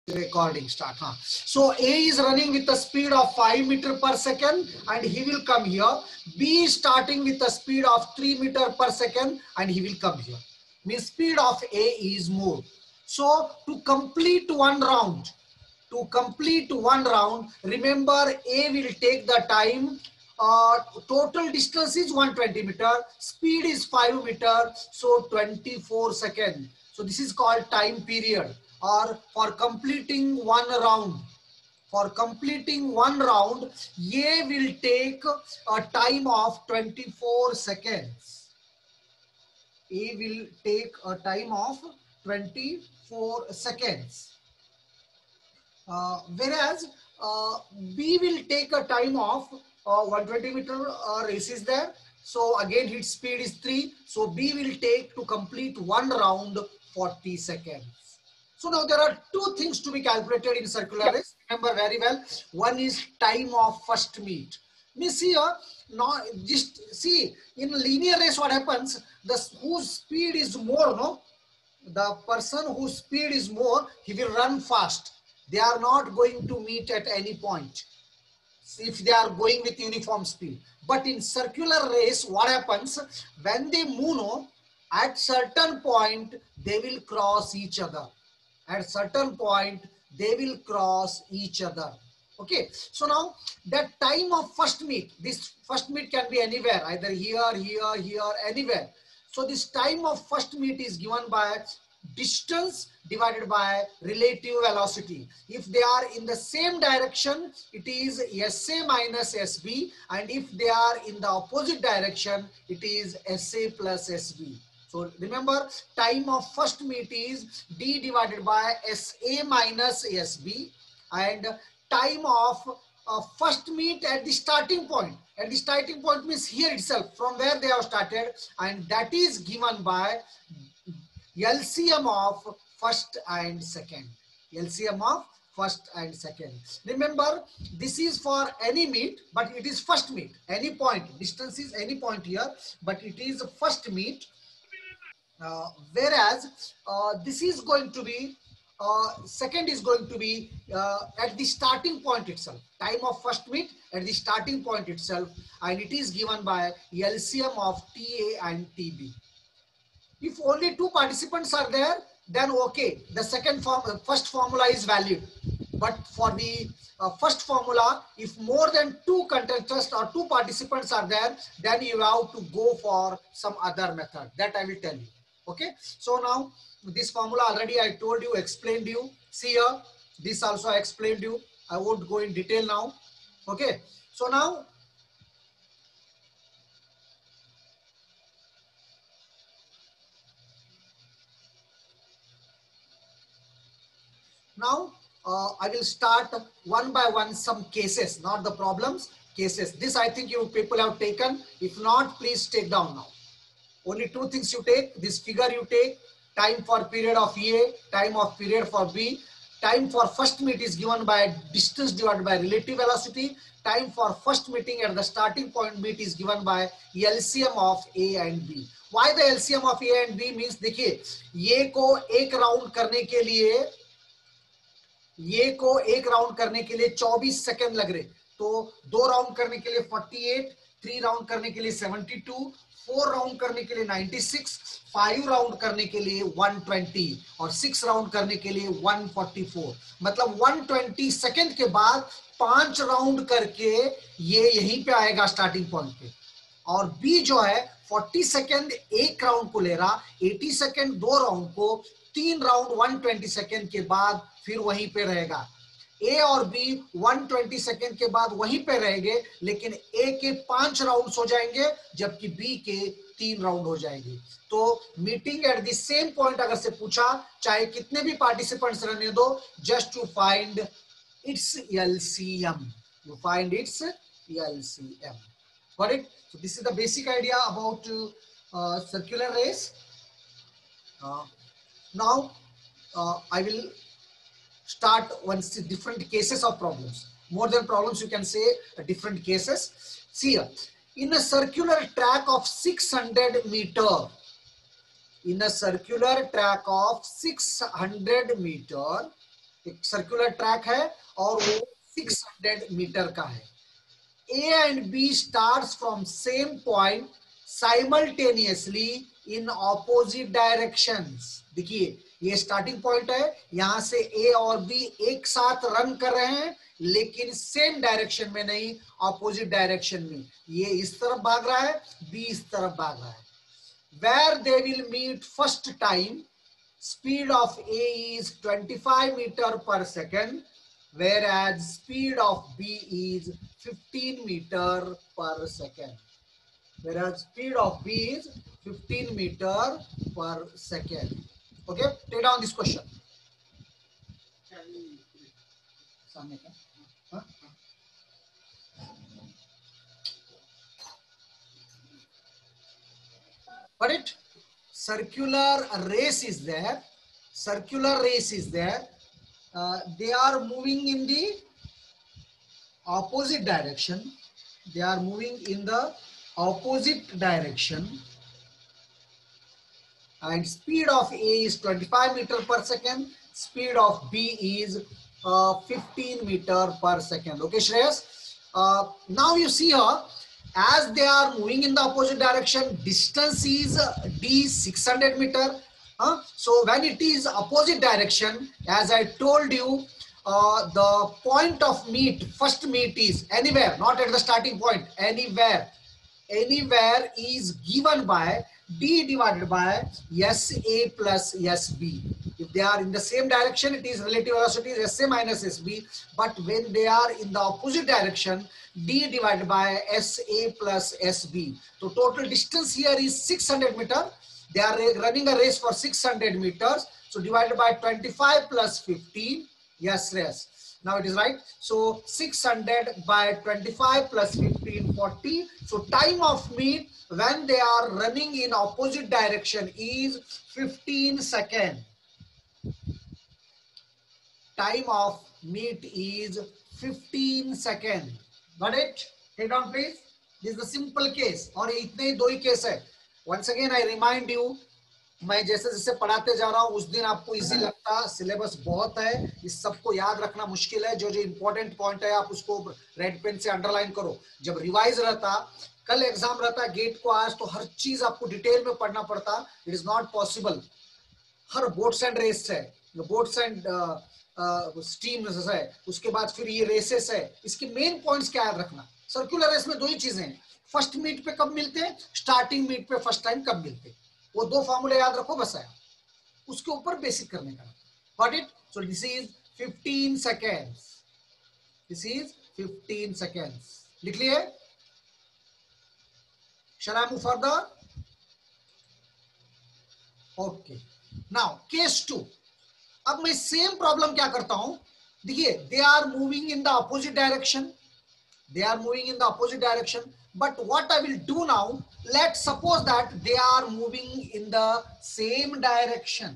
Recording start. So A is running with a speed of 5 meter per second and he will come here. B is starting with a speed of 3 meter per second and he will come here. Means speed of A is more. So to complete one round, remember A will take the time. Total distance is 120 meter, speed is 5 meter, so 24 seconds. So this is called time period. Or for completing one round, A will take a time of 24 seconds. A will take a time of 24 seconds. Whereas B will take a time of 120 meter race is there. So again its speed is 3. So B will take to complete one round 40 seconds. So now there are two things to be calculated in circular race. Remember very well. One is time of first meet. Means here, now just see in linear race what happens, whose speed is more, no? The person whose speed is more, he will run fast. They are not going to meet at any point if they are going with uniform speed. But in circular race, what happens, when they move, no, at certain point, they will cross each other. At certain point, they will cross each other. Okay, so now that time of first meet, this first meet can be anywhere, either here, anywhere. So this time of first meet is given by distance divided by relative velocity. If they are in the same direction, it is SA minus SB, and if they are in the opposite direction, it is SA plus SB. So remember, time of first meet is D divided by SA minus SB, and time of first meet at the starting point. At the starting point means here itself, from where they have started, and that is given by LCM of first and second. LCM of first and second. Remember, this is for any meet, but it is first meet. Any point, distance is any point here, but it is first meet. Whereas this is going to be second is going to be at the starting point itself. Time of first meet at the starting point itself, and it is given by LCM of TA and TB. If only two participants are there, then okay, the first formula is valid. But for the first formula, if more than two contestants or two participants are there, then you have to go for some other method. That I will tell you. Okay. So now this formula already I told you, explained you. See here, this also I explained you. I won't go in detail now. Okay. So now, I will start one by one some cases, not the problems, cases. This I think you people have taken. If not, please take down now. Only two things you take. This figure you take, time for period of A, time of period for B. Time for first meet is given by distance divided by relative velocity. Time for first meeting at the starting point meet is given by LCM of A and B. Why the LCM of A and B means, देखिए ये को एक round करने के लिए, ये को एक राउंड करने के लिए 24 सेकंड लग रहे, तो दो राउंड करने के लिए 48, 3 राउंड करने के लिए 72, 4 राउंड करने के लिए 96, 5 राउंड करने के लिए 120 और 6 राउंड करने के लिए 144. मतलब 120 सेकंड के बाद 5 राउंड करके ये यहीं पे आएगा स्टार्टिंग पॉइंट पे. और बी जो है 40 सेकंड एक राउंड को ले रहा, 80 सेकंड दो राउंड को, 3 राउंड 120 सेकंड के बाद फिर वहीं पे रहेगा. ए और बी 120 सेकंड के बाद वहीं पे रहेंगे, लेकिन ए के 5 राउंड्स हो जाएंगे जबकि बी के 3 राउंड हो जाएंगे. तो meeting at the same point अगर से पूछा, चाहे कितने भी पार्टिसिपेंट्स रहने दो, just to find its LCM. You find its LCM. Got it? So this is the basic idea about circular race. Now I will start once different cases of problems. More than problems, you can say different cases. See here, in a circular track of 600 meter, in a circular track of 600 meter, एक circular track है और वो 600 metre का है। A and B starts from same point simultaneously in opposite directions। देखिए ये starting point है, यहां से A और B एक साथ रन कर रहे हैं लेकिन सेम डायरेक्शन में नहीं, ऑपोजिट डायरेक्शन में। ये इस तरफ भाग रहा है, B इस तरफ भाग रहा है। Where they will meet first time, speed of A is 25 meter per second, whereas speed of B is 15 meter per second. Whereas speed of B is 15 meter per second. Okay, take down this question. Got it? Circular race is there. Circular race is there. They are moving in the opposite direction. They are moving in the opposite direction. And speed of A is 25 meter per second. Speed of B is 15 meter per second. Okay, Shreyas? Now you see here, as they are moving in the opposite direction, distance is D 600 meter. So when it is opposite direction, as I told you, the point of meet, first meet is anywhere, not at the starting point, anywhere is given by D divided by SA plus SB. If they are in the same direction, it is relative velocity is SA minus SB. But when they are in the opposite direction, D divided by SA plus SB. So total distance here is 600 meter. They are running a race for 600 meters. So divided by 25 plus 15. Yes, yes. Now it is right. So 600 by 25 plus 15, 40. So time of meet when they are running in opposite direction is 15 seconds. Time of meet is 15 seconds. Got it? Take down please. This is the simple case. और इतने ही दो ही case है. Once again I remind you, मैं जैसे जैसे पढ़ाते जा रहा हूं उस दिन आपको इजी लगता, सिलेबस बहुत है, इस सबको याद रखना मुश्किल है। जो जो इंपॉर्टेंट पॉइंट है आप उसको रेड पेन से अंडरलाइन करो। जब रिवाइज रहता, कल एग्जाम रहता गेट को आज, तो हर चीज आपको डिटेल में पढ़ना पड़ता। It is not possible. हर बोट्स एंड रेस है, बोट्स एंड स्टीम है, उसके बाद फिर ये रेसेस है। इसके मेन पॉइंट्स क्या याद रखना? सर्कुलर रेस में दो ही चीजें हैं, फर्स्ट मीट पे कब मिलते हैं, स्टार्टिंग मीट पे फर्स्ट टाइम कब मिलते हैं। वो दो फॉर्मूले याद रखो बस है, उसके ऊपर बेसिक करने का। Got it? So this is 15 seconds. This is 15 seconds. लिख लिए? Shall I move further? Okay, now case 2। अब मैं सेम प्रॉब्लम क्या करता हूं, देखिए they are moving in the opposite direction, they are moving in the opposite direction, but what I will do now, let's suppose that they are moving in the same direction.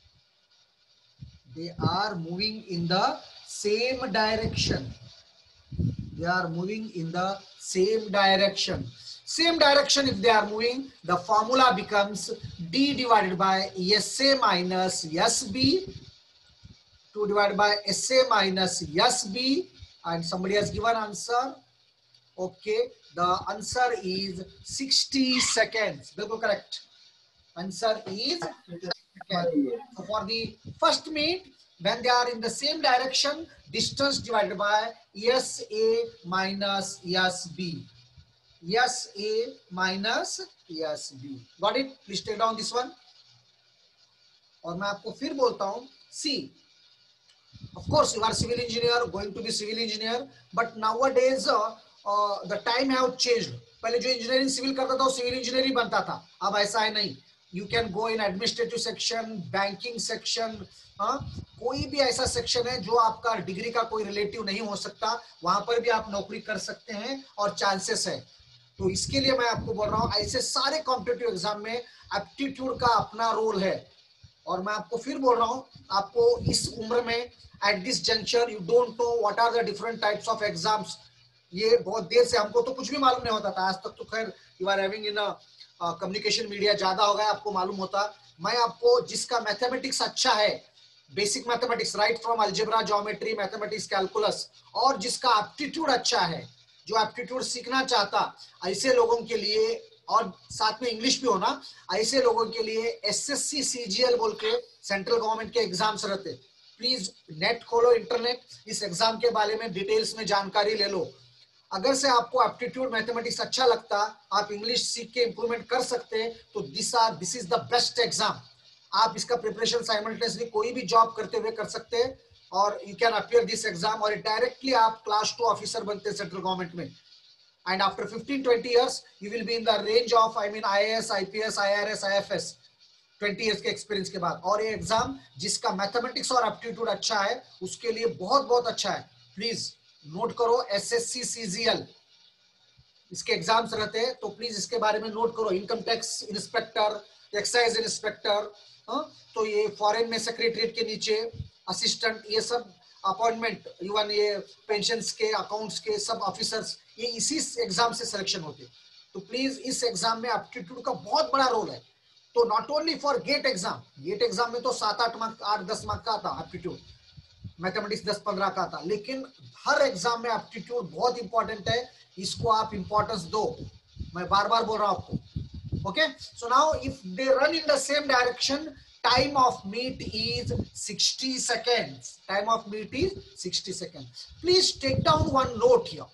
They are moving in the same direction. They are moving in the same direction. Same direction if they are moving, the formula becomes D divided by SA minus SB, 2 divided by SA minus SB, and somebody has given answer. Okay, the answer is 60 seconds. Bilkul correct. Answer is 60 seconds. So for the first meet, when they are in the same direction, distance divided by SA minus SB. SA minus SB. Got it? Please take down this one. और मैं आपको फिर बोलता हूं, see, of course you are civil engineer, going to be civil engineer, but nowadays the time have changed. पहले जो engineering civil करता था वो सिविल इंजीनियर ही बनता था, अब ऐसा है नहीं। You can go in administrative section, banking section, कोई भी ऐसा सेक्शन है जो आपका डिग्री का कोई रिलेटिव नहीं हो सकता, वहां पर भी आप नौकरी कर सकते हैं और चांसेस है। तो इसके लिए मैं आपको बोल रहा हूं, ऐसे सारे कॉम्पिटिटिव एग्जाम में एप्टीट्यूड का अपना रोल है। और मैं आपको फिर बोल रहा हूं, आपको इस उम्र में at this juncture you don't know what are the different types of exams. ये बहुत देर से, हमको तो कुछ भी मालूम नहीं होता था आज तक, तो खैर you are having in communication media ज्यादा हो गया, आपको मालूम होता। मैं आपको जिसका मैथमेटिक्स अच्छा है, basic mathematics right from algebra, geometry, mathematics, calculus, और जिसका एप्टीट्यूड अच्छा है, जो एप्टीट्यूड सीखना चाहता, ऐसे लोगों के लिए, और साथ में इंग्लिश भी होना, ऐसे लोगों के लिए एसएससी सीजीएल बोल के सेंट्रल गवर्नमेंट के एग्जाम्स रहते। प्लीज नेट खोलो, इंटरनेट, इस एग्जाम के बारे में डिटेल्स में जानकारी ले लो। अगर से आपको एप्टीट्यूड मैथमेटिक्स अच्छा लगता, आप इंग्लिश सीख के इंप्रूवमेंट कर सकते, तो this is the best exam. आप इसका प्रिपरेशन साइमल्टेनियसली कोई भी जॉब करते हुए कर सकते हैं, और you can appear this exam, और डायरेक्टली आप क्लास 2 ऑफिसर बनते हैं सेंट्रल गवर्नमेंट में। And after 15-20 years you will be in the range of IAS, IPS, IRS, IFS, 20 years के एक्सपीरियंस के बाद। और ये एग्जाम जिसका मैथमेटिक्स और एप्टीट्यूड अच्छा है उसके लिए बहुत बहुत अच्छा है। प्लीज नोट करो, SSC CGL इसके एग्जाम्स रहते हैं, तो प्लीज इसके बारे में नोट करो। Income tax inspector, excise inspector, तो ये फॉरेन में सेक्रेटरीट के नीचे असिस्टेंट, ये सब अपॉइंटमेंट, इवन ये पेंशन्स के, अकाउंट्स के सब ऑफिसर्स, ये इसी एग्जाम से सिलेक्शन होते। तो प्लीज इस एग्जाम में एप्टीट्यूड का बहुत बड़ा रोल है। तो not only for GATE exam में तो 7-8 मार्क, 8-10 मार्क का था एप्टीट्यूड, मैथमेटिक्स 10-15 का था, लेकिन हर एग्जाम में एप्टीट्यूड बहुत इंपॉर्टेंट है, इसको आप इंपॉर्टेंस दो, मैं बार बार बोल रहा हूं आपको। Okay, so now if they run in the same direction, time of meet is 60 seconds. Time of meet is 60 seconds. Please take down one note here.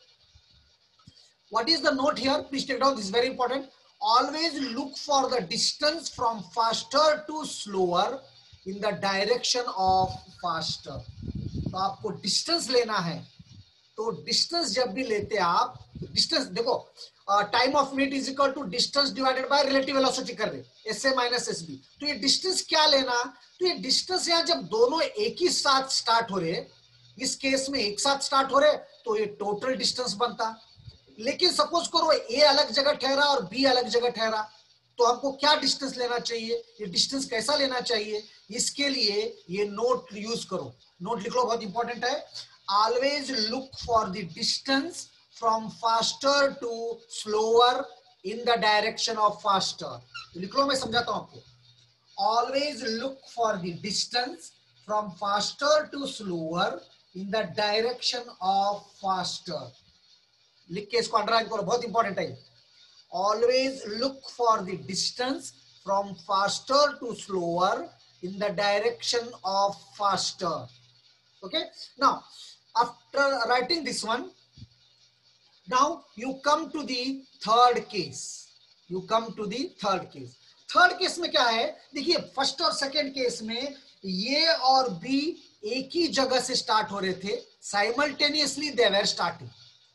What is the note here? Please take down, this is very important. Always look for the distance from faster to slower in the direction of faster. तो आपको distance लेना है, तो distance जब भी लेते हैं आप, डिस्टेंस देखो, time of meet is equal to distance divided by relative velocity कर रहे, SA माइनस SB। तो ये डिस्टेंस क्या लेना, तो ये डिस्टेंस यहाँ जब दोनों एक ही साथ स्टार्ट हो रहे, इस केस में एक साथ स्टार्ट हो रहे, तो ये टोटल डिस्टेंस बनता। लेकिन सपोज करो A अलग जगह ठहरा और B अलग जगह ठहरा, तो हमको क्या डिस्टेंस लेना चाहिए, ये डिस्टेंस कैसा लेना चाहिए, इसके लिए ये नोट यूज करो। नोट लिख लो, बहुत इंपॉर्टेंट है। Always look for the distance from faster to slower in the direction of faster. लिख लो, मैं समझाता हूं आपको। Always look for the distance from faster to slower in the direction of faster. लिख के इसको अंडरलाइन करो, बहुत इंपॉर्टेंट है। Always look for the distance from faster to slower in the direction of faster. Okay, now after writing this one, now you come to the third case. Third case में क्या है, देखिए, first और second case में ये और B एक ही जगह से स्टार्ट हो रहे थे, साइमल्टेनियसली दे वर स्टार्टिंग।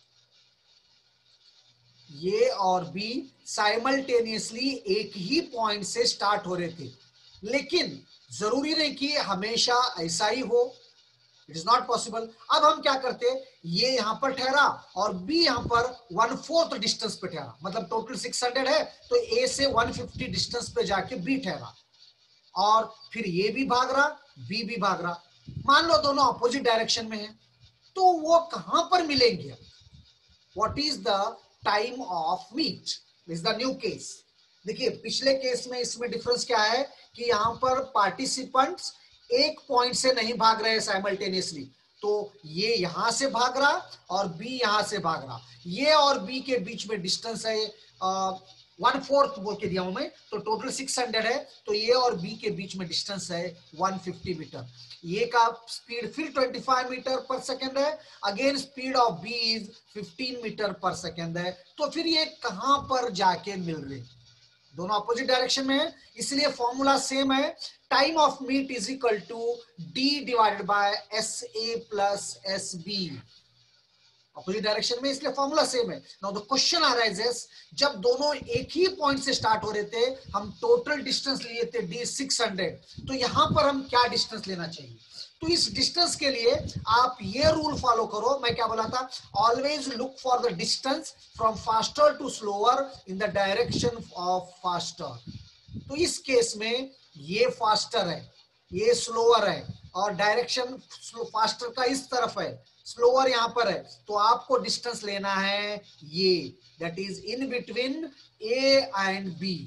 ये और बी साइमल्टेनियसली एक ही पॉइंट से स्टार्ट हो रहे थे, लेकिन जरूरी नहीं कि हमेशा ऐसा ही हो, इट इज नॉट पॉसिबल। अब हम क्या करते, ये यहां पर ठहरा और बी यहां पर 1/4 डिस्टेंस पे ठहरा, मतलब टोटल 600 है, तो ए से 150 डिस्टेंस पे जाके बी ठहरा, और फिर ये भी भाग रहा, बी भी भाग रहा। मान लो दोनों अपोजिट डायरेक्शन में है, तो वो कहां पर मिलेंगे, what is the time of meet, is the new case. देखिए, पिछले केस में इसमें डिफरेंस क्या है कि यहां पर पार्टिसिपेंट्स एक पॉइंट से नहीं भाग रहे साइमल्टेनियसली, तो ये यहां से भाग रहा और बी यहां से भाग रहा। ये और बी के बीच में डिस्टेंस है 1/4 बोल के दिया हूं मैं, तो टोटल 600 है, तो ये और बी के बीच में डिस्टेंस है 150 मीटर। ये का स्पीड फिर 25 मीटर पर सेकेंड है, again speed of B is 15 metre per second है। तो फिर ये कहां पर जाके मिल रहे, दोनों अपोजिट डायरेक्शन में है, इसलिए फॉर्मूला सेम है। Time of meet is equal to D divided by SA plus SB, opposite direction में, इसलिए फॉर्मूला सेम है। नाउ द क्वेश्चन अराइजेस, जब दोनों एक ही पॉइंट से स्टार्ट हो रहे थे, हम टोटल डिस्टेंस लिए थे D 600, तो यहां पर हम क्या डिस्टेंस लेना चाहिए, तो इस डिस्टेंस के लिए आप ये रूल फॉलो करो, मैं क्या बोला था, always look for the distance from faster to slower in the direction of faster. तो इस केस में ये फास्टर है, ये स्लोअर है, और डायरेक्शन फास्टर का इस तरफ है, स्लोअर यहां पर है, तो आपको डिस्टेंस लेना है ये, that is in between A and B।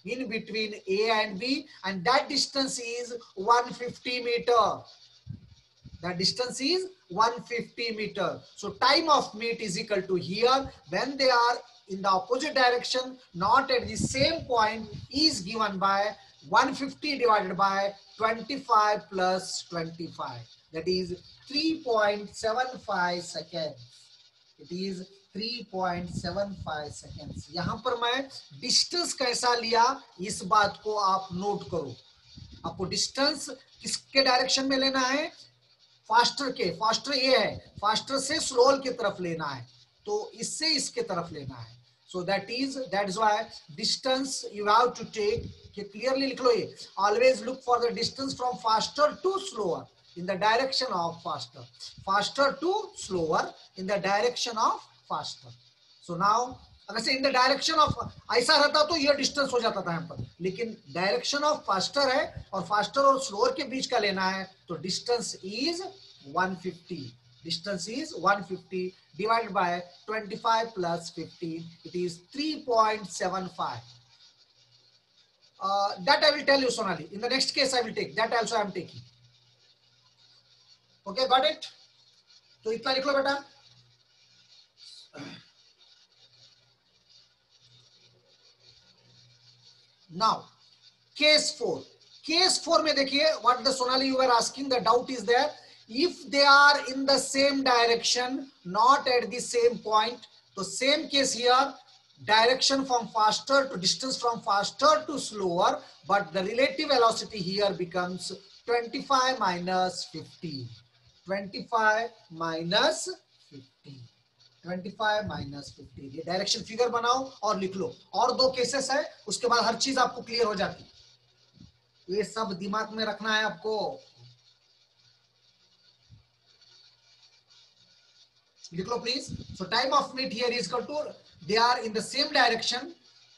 in between A and B, and that distance is 150 meter. The distance is 150 meter. So time of meet is equal to here when they are in the opposite direction, not at the same point, is given by 150 divided by 25 plus 25. That is 3.75 seconds. It is 3.75 seconds. यहां पर मैं distance कैसा लिया इस बात को आप note करो. आपको डिस्टेंस किसके डायरेक्शन में लेना है? फास्टर के. फास्टर ये है, फास्टर से स्लोअर की तरफ लेना है, तो इससे इसके तरफ लेना है. So that is why distance you have to take. Clearly लिख लो ये. Always look for the distance from faster to slower in the direction of faster. Faster to slower in the direction of faster. So now अगर से इन the direction of ऐसा रहता तो ये distance हो जाता था यहाँ पर, लेकिन डायरेक्शन ऑफ फास्टर है और फास्टर और स्लोअर के बीच का लेना है, तो distance is 150. Distance is 150 divided by 25 plus 15. It is 3.75. That I will tell you, Sonali. In the next case I will take. That also I am taking. Okay, got it? तो इतना लिख लो बेटा. Now, case 4. Case 4 में देखिए, what the Sonali you were asking, the doubt is there. If they are in the same direction, not at the same point, तो same case here, direction from faster to distance from faster to slower, but the relative velocity here becomes 25 minus 15. 25 minus 15. 25 minus 15. ये direction figure बनाओ और लिख लो. और दो cases है, उसके बाद हर चीज आपको क्लियर हो जाती. ये सब दिमाग में रखना है आपको. लिख लो please. So time of meet here is equal to, they are in the same direction.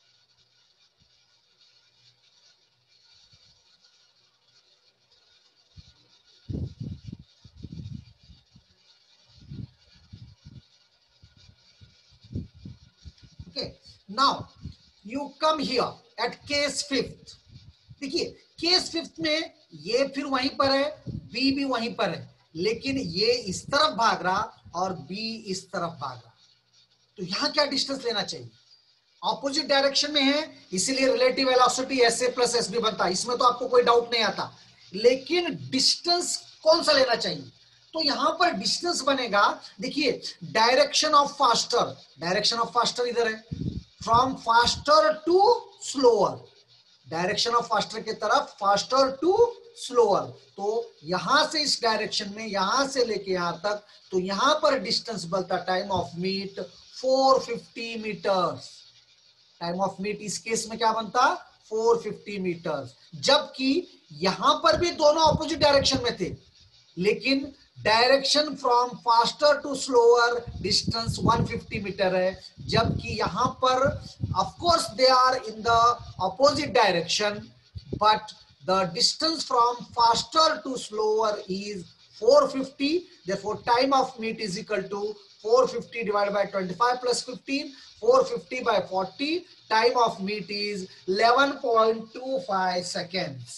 Okay, now you come here at case 5th. देखिए केस 5th में ये फिर वहीं पर है, बी भी वहीं पर है, लेकिन ये इस तरफ भाग रहा और बी इस तरफ भाग रहा. तो यहां क्या डिस्टेंस लेना चाहिए? ऑपोजिट डायरेक्शन में है, इसीलिए relative velocity S A plus S B बनता है. इसमें तो आपको कोई डाउट नहीं आता, लेकिन डिस्टेंस कौन सा लेना चाहिए? तो यहां पर डिस्टेंस बनेगा, देखिए direction of faster. Direction of faster इधर है, from faster to slower. Direction of faster की तरफ, फास्टर टू स्लोअर. तो यहां से इस डायरेक्शन में, यहां से लेके यहां तक, तो यहां पर डिस्टेंस बनता time of meet 450 metres. Time of meet इस केस में क्या बनता? 450 मीटर्स. जबकि यहां पर भी दोनों ऑपोजिट डायरेक्शन में थे, लेकिन direction from faster to slower distance 150 metre है. जबकि यहां पर of course they are in the opposite direction, but the distance from faster to slower is 450. Therefore time of meet is equal to 450 divided by 25 plus 15. 450 by 40. Time of meet is 11.25 seconds.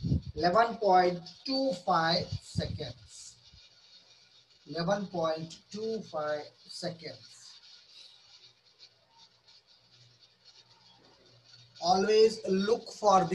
11.25 seconds. 11.25 seconds. Always look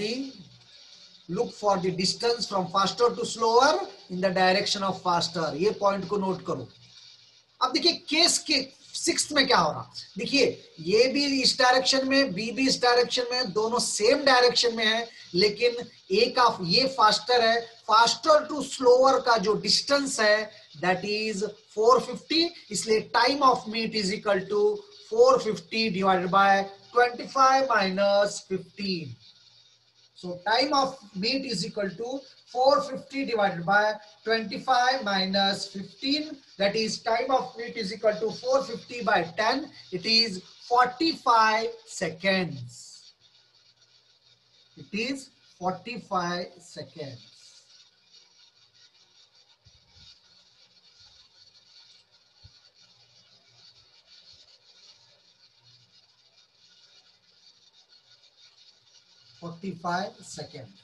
for the distance from faster to slower in the direction of faster. ये point को note करो. अब देखिए case के 6th में क्या हो रहा. देखिए ये भी इस डायरेक्शन में, बी भी इस डायरेक्शन में, दोनों सेम डायरेक्शन में है, लेकिन एक ऑफ ये फास्टर है. फास्टर टू स्लोअर का जो डिस्टेंस है दैट इज 450. इसलिए time of meet is equal to 450 divided by 25 minus 15. So time of meet is equal to 450 divided by 25 minus 15. That is time of meet is equal to 450 by 10. It is 45 seconds. It is 45 seconds. 45 second.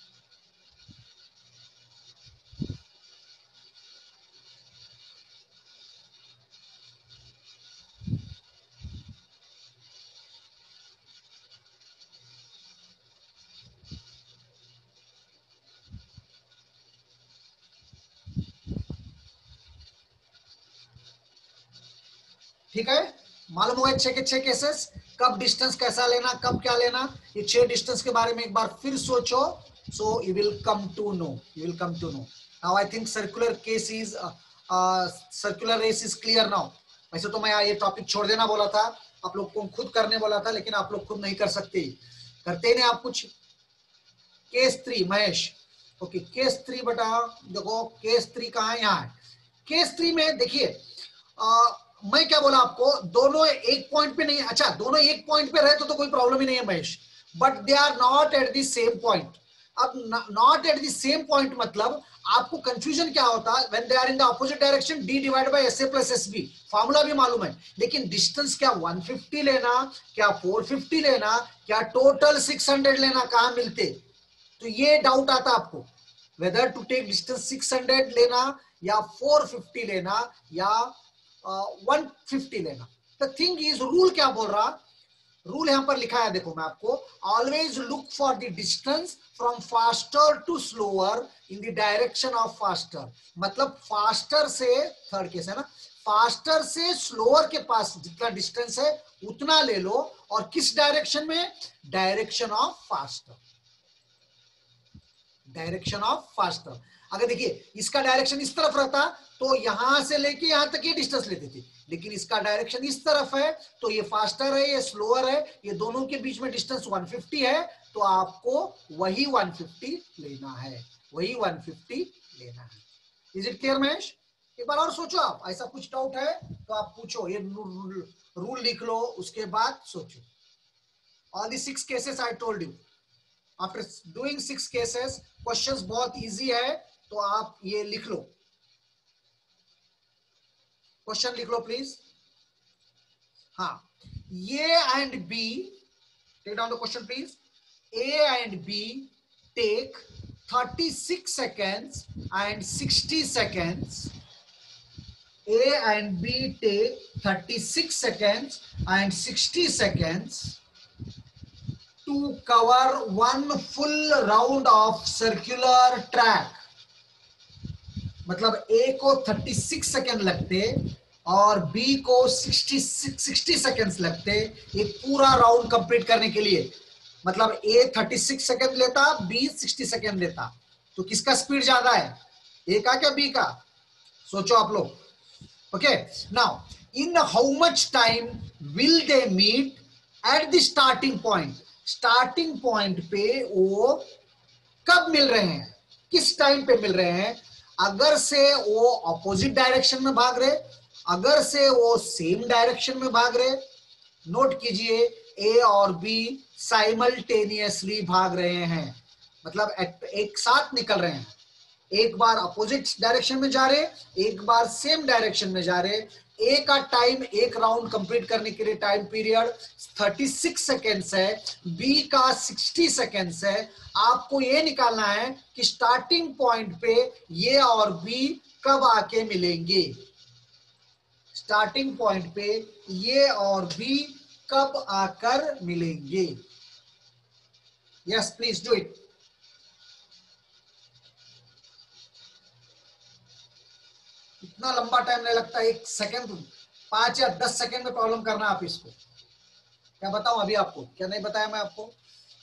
ठीक है, मालूम होगा 6 के 6 cases, कब distance कैसा लेना, कब क्या लेना, ये 6 डिस्टेंस के बारे में एक बार फिर सोचो। So you will come to know, you will come to know. Now I think circular case is circular race is clear now. वैसे तो मैं ये टॉपिक छोड़ देना बोला था, आप लोग को खुद करने बोला था, लेकिन आप लोग खुद नहीं कर सकते, करते नहीं आप कुछ। केस 3 महेश, ओके केस 3 बेटा, देखो केस 3 कहाँ है, यहाँ है। केस 3 में देखिए मैं क्या बोला आपको, दोनों एक पॉइंट पे नहीं, अच्छा दोनों एक पॉइंट पे रहे तो कोई प्रॉब्लम ही नहीं है Mahesh, but they are not at the same point. अब not at the same point मतलब आपको कंफ्यूजन क्या होता है, when they are in the opposite direction, D divide by S A plus S B, formula भी मालूम है, लेकिन डिस्टेंस क्या 150 लेना, क्या 450 लेना, क्या टोटल 600 लेना, कहां मिलते, तो ये डाउट आता आपको, वेदर टू टेक डिस्टेंस 600 लेना या 450 लेना या 150 लेना। द थिंग इज, रूल क्या बोल रहा, रूल यहां पर लिखा है, देखो मैं आपको, always look for the distance from faster to slower in the direction of faster, मतलब फास्टर से, थर्ड केस है ना, फास्टर से स्लोअर के पास जितना डिस्टेंस है उतना ले लो, और किस डायरेक्शन में, direction of faster, direction of faster. अगर देखिए इसका डायरेक्शन इस तरफ रहता तो यहां से लेके यहां तक ये डिस्टेंस लेते थे, लेकिन इसका डायरेक्शन इस तरफ है तो ये फास्टर है, ये स्लोअर है, ये दोनों के बीच में डिस्टेंस 150 है, तो आपको वही 150 लेना है, वही 150 लेना है। Is it clear Mahesh? एक बार और सोचो आप, ऐसा कुछ डाउट है तो आप पूछो, ये रूल लिख लो, उसके बाद सोचो। All the 6 cases I told you, after doing 6 cases, questions बहुत इजी है, तो आप ये लिख लो, क्वेश्चन लिख लो प्लीज। हाँ, A and B, take down the question please. A and B take 36 seconds and 60 seconds. A and B take 36 seconds and 60 seconds to cover one full round of circular track. मतलब A को 36 second लगते और B को 60 seconds लगते एक पूरा round complete करने के लिए। मतलब A 36 सेकेंड लेता, B 60 सेकेंड लेता, तो किसका स्पीड ज्यादा है, A का क्या B का, सोचो आप लोग। Okay, now in how much time will they meet at the starting point, starting point पे वो कब मिल रहे हैं, किस टाइम पे मिल रहे हैं, अगर से वो ऑपोजिट डायरेक्शन में भाग रहे, अगर से वो सेम डायरेक्शन में भाग रहे, नोट कीजिए ए और बी साइमल्टेनियसली भाग रहे हैं, मतलब एक साथ निकल रहे हैं, एक बार अपोजिट डायरेक्शन में जा रहे, एक बार सेम डायरेक्शन में जा रहे। ए का टाइम, एक राउंड कंप्लीट करने के लिए टाइम पीरियड 36 सेकेंड्स है, बी का 60 सेकेंड्स है। आपको ये निकालना है कि स्टार्टिंग पॉइंट पे ये और बी कब आके मिलेंगे, स्टार्टिंग पॉइंट पे ये और बी कब आकर मिलेंगे। Yes please do it. इतना लंबा टाइम नहीं लगता, एक सेकंड, 5 या 10 सेकंड में प्रॉब्लम करना आप इसको। क्या बताऊं अभी आपको, क्या नहीं बताया मैं आपको।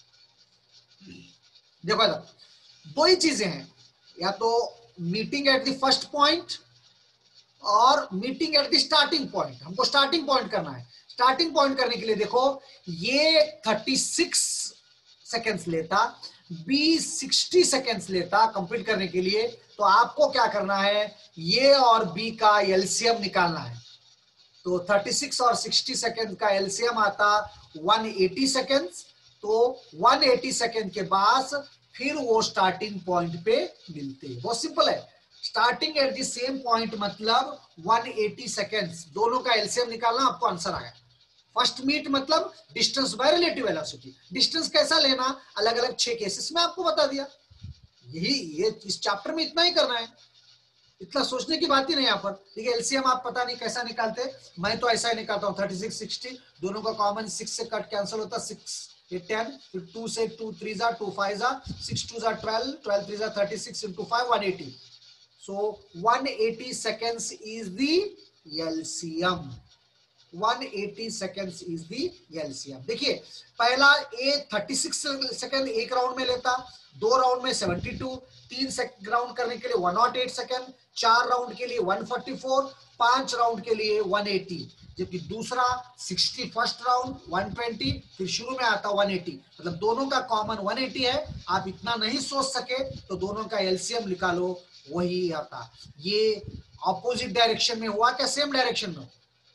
देखो दो ही चीजें हैं, या तो meeting at the first point और meeting at the starting point. हमको स्टार्टिंग पॉइंट करना है, स्टार्टिंग पॉइंट करने के लिए देखो ये 36 सेकेंड्स लेता, बी 60 सेकेंड्स लेता कंप्लीट करने के लिए, तो आपको क्या करना है, ये और बी का एलसीएम निकालना है। तो 36 और 60 सेकेंड का एलसीएम आता 180 सेकेंड्स, तो 180 सेकेंड के बाद फिर वो स्टार्टिंग पॉइंट पे मिलते, बहुत सिंपल है। Starting at the same point मतलब 180 सेकेंड्स, दोनों का एलसीएम निकालना, आपको आंसर आया। फर्स्ट मीट मतलब distance by relative velocity. Distance कैसा लेना, अलग अलग 6 केसेस में आपको बता दिया। यही ये इस चैप्टर में इतना ही करना है, इतना सोचने की बात ही नहीं यहाँ पर। ठीक है, एलसीएम आप पता नहीं कैसा निकालते, मैं तो ऐसा ही निकालता हूँ 36 60, दोनों का कॉमन 6 से कट कैंसिल होता, 6 8 10, फिर 2 से 2 3 जा 2 5 जा 6 2 जा 12 12 3 जा 36 into 5 180। so 180 seconds is the LCM। 180 seconds is the LCM। देखिए पहला ए 36 सेकंड एक राउंड में लेता, 2 राउंड में 72, 3 राउंड करने के लिए 108 सेकंड, 4 राउंड के लिए 144, 5 राउंड के लिए 180, जबकि दूसरा 60 फर्स्ट राउंड 120, फिर शुरू में आता 180, मतलब दोनों का कॉमन 180 है। आप इतना नहीं सोच सके तो दोनों का एलसीएम निकालो, वही आता। ये ऑपोजिट डायरेक्शन में हुआ क्या सेम डायरेक्शन में?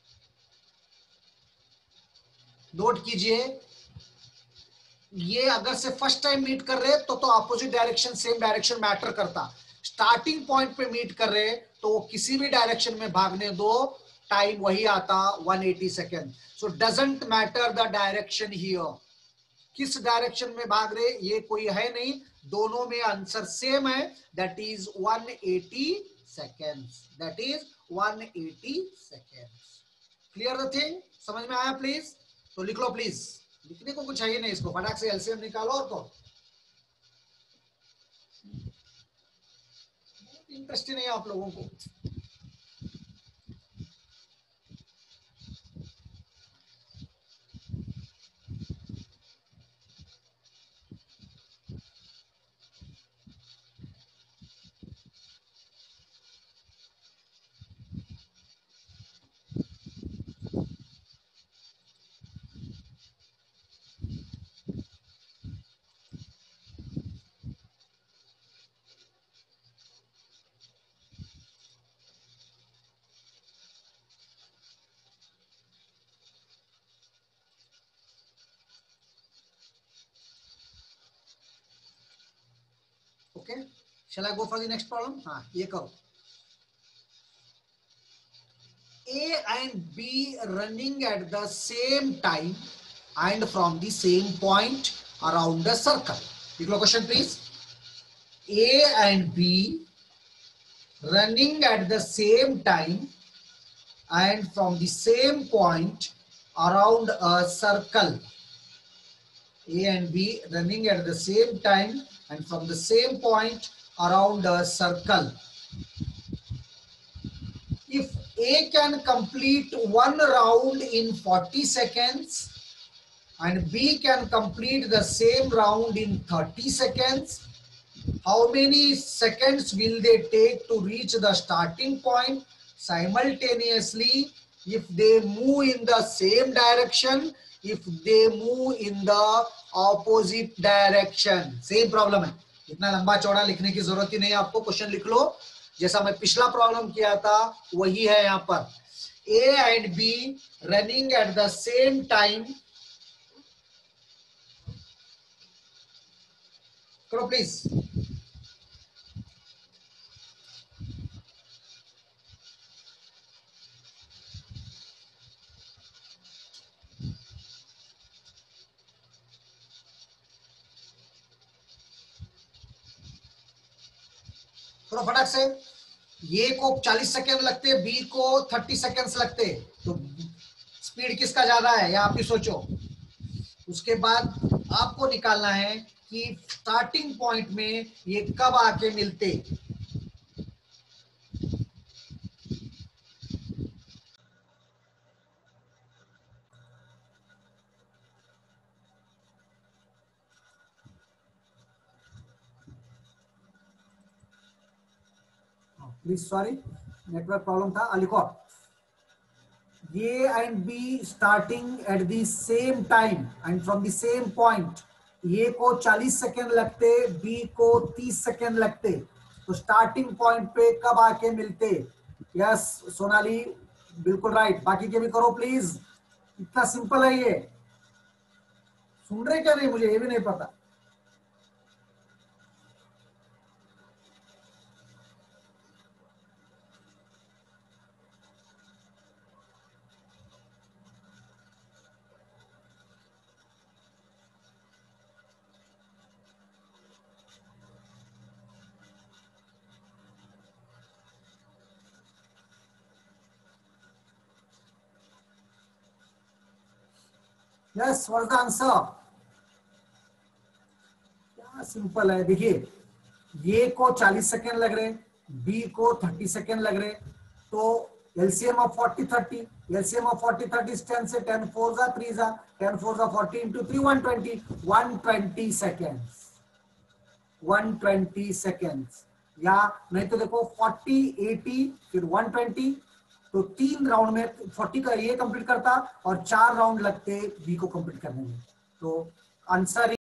नोट कीजिए, ये अगर से फर्स्ट टाइम मीट कर रहे तो opposite direction same direction matter करता। स्टार्टिंग पॉइंट पे मीट कर रहे तो वो किसी भी डायरेक्शन में भागने दो, टाइम वही आता 180 second. So doesn't matter the direction here, किस डायरेक्शन में भाग रहे ये कोई है नहीं, दोनों में आंसर सेम है, that is 180 seconds, that is 180 seconds. Clear the thing, समझ में आया प्लीज? तो लिख लो प्लीज, लिखने को कुछ चाहिए नहीं, इसको फटाक से एलसीएम निकालो। और तो इंटरेस्ट ही नहीं है आप लोगों को। Okay, shall I go for the next problem? हाँ ये करो। A and B running at the same time and from the same point around the circle. Take a question please. A and B running at the same time and from the same point around a circle. A and B running at the same time and from the same point around a circle. If A can complete one round in 40 seconds and B can complete the same round in 30 seconds, how many seconds will they take to reach the starting point simultaneously if they move in the same direction, if they move in the opposite direction? Same problem है, इतना लंबा चौड़ा लिखने की जरूरत ही नहीं है आपको, क्वेश्चन लिख लो जैसा मैं पिछला प्रॉब्लम किया था वही है यहाँ पर। A and B running at the same time, करो प्लीज। थोड़ा फटाक से, ये को 40 सेकेंड लगते, बी को 30 सेकेंड्स लगते, तो स्पीड किसका ज्यादा है या आप ही सोचो। उसके बाद आपको निकालना है कि स्टार्टिंग पॉइंट में ये कब आके मिलते। प्लीज सॉरी, नेटवर्क प्रॉब्लम था। लिखो, A and B starting at the same time and from the same point, A को 40 सेकेंड लगते, B को 30 सेकेंड लगते, तो स्टार्टिंग पॉइंट पे कब आके मिलते? यस सोनाली, बिल्कुल राइट। बाकी के भी करो प्लीज, इतना सिंपल है ये। सुन रहे क्या नहीं मुझे ये भी नहीं पता। Yes, what is the answer? क्या सिंपल है, देखिए ये को 40 सेकेंड लग रहे, बी को 30 सेकेंड लग रहे, तो एलसीएम ऑफ 40 30, एलसीएम ऑफ 40 30 10 से 10 4 जा 3 जा 10 4 जा 40 into 3 120 सेकेंड्स, 120 सेकेंड्स। या नहीं तो देखो 40 80 फिर 120, तो 3 राउंड में 40 का ये कंप्लीट करता और 4 राउंड लगते बी को कंप्लीट करने में। तो आंसर